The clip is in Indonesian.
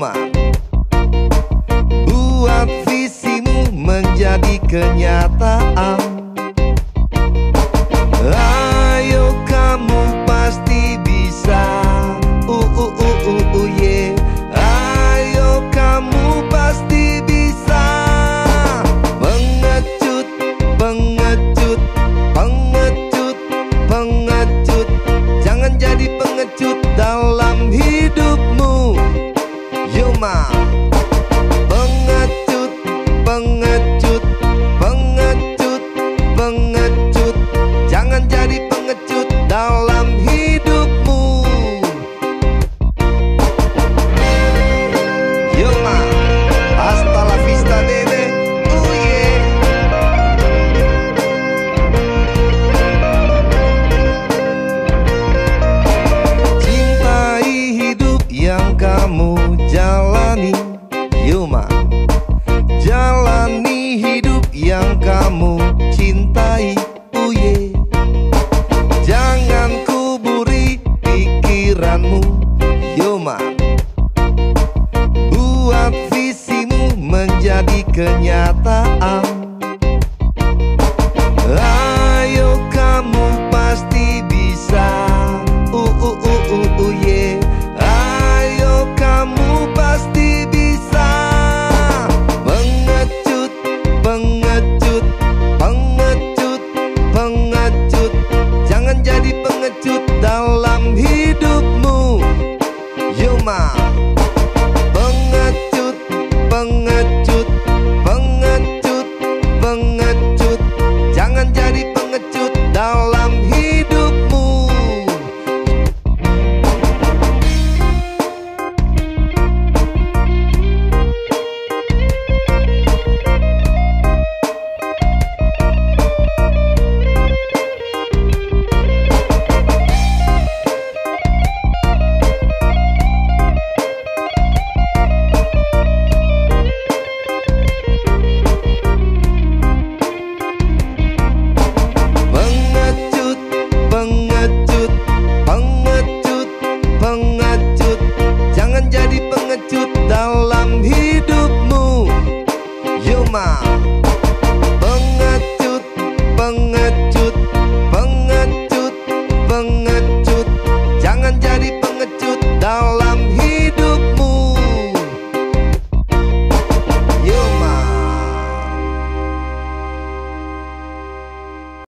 Yuma, buat visimu menjadi kenyataan. Ayo kamu pasti bisa. Yeah. Ayo kamu pasti bisa. Pengecut, pengecut, pengecut, pengecut. Jangan jadi pengecut dalam hidupmu. Yuma, pengecut, pengecut, pengecut, pengecut. Jangan jadi pengecut dalam hidupmu. Yuma, hasta la vista baby. Oh yeah. Cintai hidup yang kamu jalani. Yuma, jalani hidup yang kamu cintai. Oh yeah. Jangan kuburi pikiranmu. Yuma, buat visimu menjadi kenyataan.